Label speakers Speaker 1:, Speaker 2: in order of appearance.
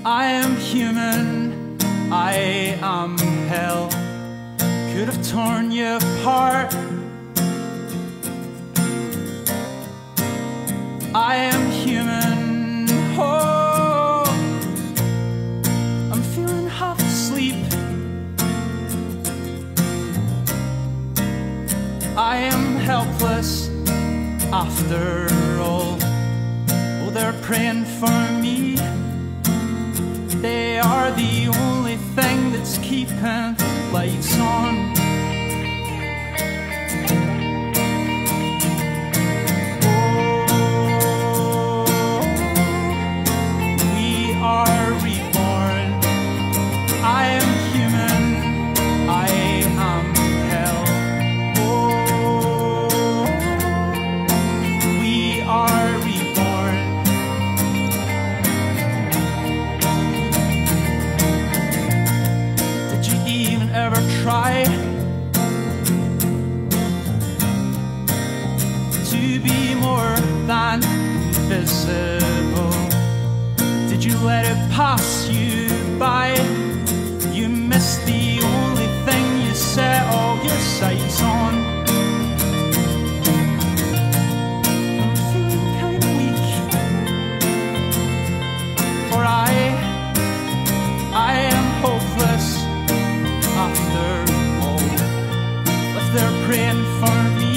Speaker 1: I am human, I am hell. Could have torn you apart. I am human, oh, I'm feeling half asleep. I am helpless after all. Oh, they're praying for me. They are the only thing that's keeping lights on. Oh, we are reborn. I am human, I am hell. Oh, we are reborn. Did you even ever try to be more than invisible? Did you let it pass you by? You missed the only thing you set all your sights on. I'm feeling kind of weak, for I am hopeless after all. If they're praying for me,